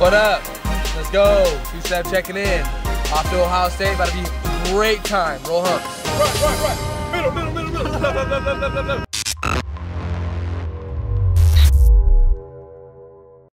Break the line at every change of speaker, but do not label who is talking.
What up? Let's go. Two-step checking in. Off to Ohio State. About to be a great time. Roll humps.
Right. Middle.